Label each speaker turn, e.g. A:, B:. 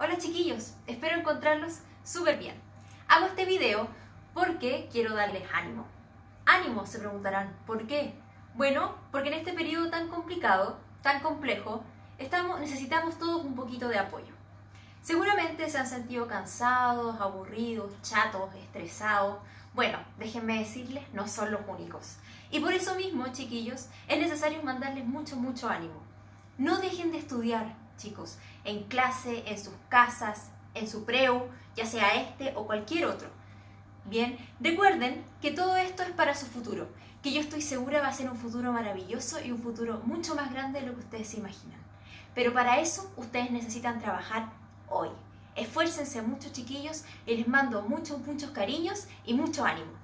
A: Hola chiquillos, espero encontrarlos súper bien. Hago este video porque quiero darles ánimo. Ánimo, se preguntarán, ¿por qué? Bueno, porque en este periodo tan complicado, tan complejo, necesitamos todos un poquito de apoyo. Seguramente se han sentido cansados, aburridos, chatos, estresados. Bueno, déjenme decirles, no son los únicos. Y por eso mismo, chiquillos, es necesario mandarles mucho ánimo. No dejen de estudiar, chicos, en clase, en sus casas, en su preu, ya sea este o cualquier otro. Bien, recuerden que todo esto es para su futuro, que yo estoy segura va a ser un futuro maravilloso y un futuro mucho más grande de lo que ustedes se imaginan. Pero para eso ustedes necesitan trabajar hoy. Esfuércense mucho, chiquillos, y les mando muchos cariños y mucho ánimo.